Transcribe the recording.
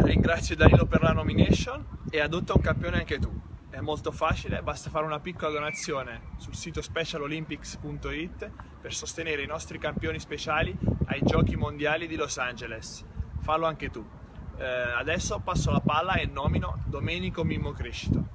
ringrazio Danilo per la nomination e adotta un campione anche tu. È molto facile, basta fare una piccola donazione sul sito specialolympics.it per sostenere i nostri campioni speciali ai Giochi Mondiali di Los Angeles. Fallo anche tu. Adesso passo la palla e nomino Domenico Mimmo Crescito.